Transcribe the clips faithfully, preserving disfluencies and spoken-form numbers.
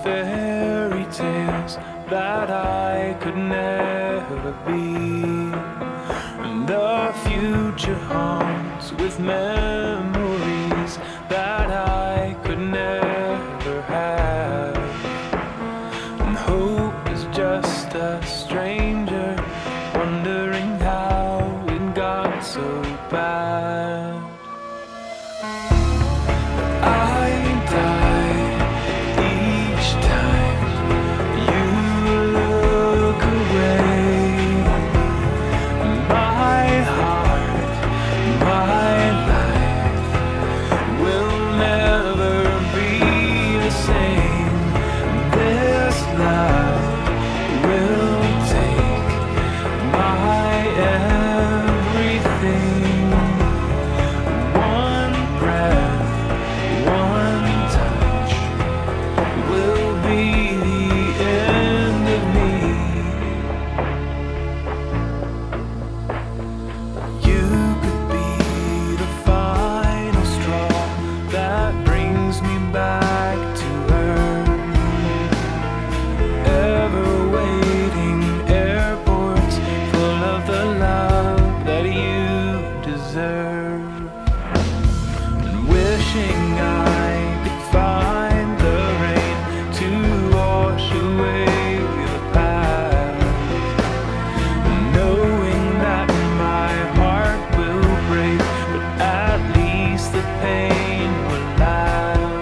fairy tales that I could never be, and the future haunts with memories that I could never have. And hope is just a stranger wondering how it got so bad. I die each time you look away. My heart, my life will never be the same. This love will take my everything. One breath, one touch will be the end of me. You could be the final straw that brings me back to earth. Ever waiting airports full of the love that you deserve. And wishing I could find the rain to wash away the past, knowing that my heart will break, but at least the pain will last.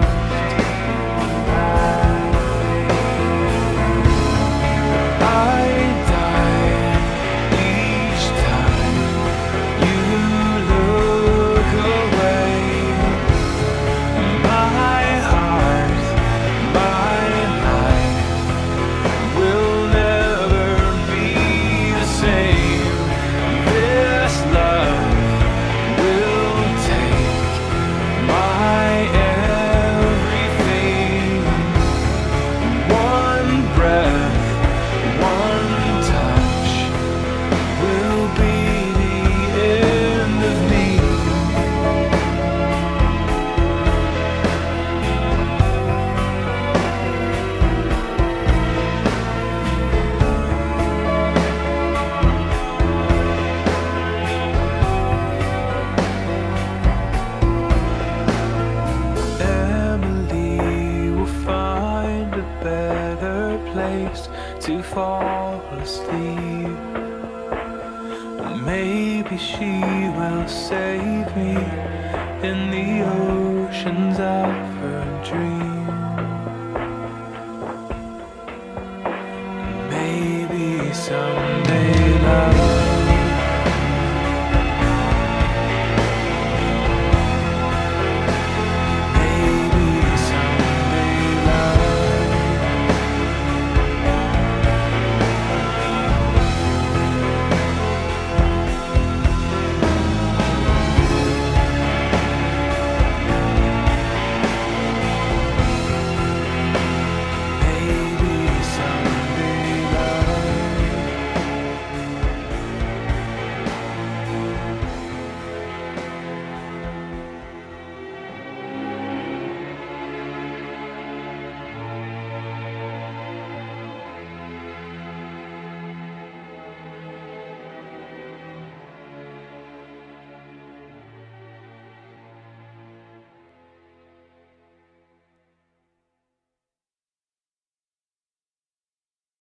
I die each time you look away. My heart, my life will never be the same. This love will take my everything. One breath, one touch will be the end of me. Emily will find a better place to fall asleep. And maybe she will save me in the oceans of her dream. Maybe some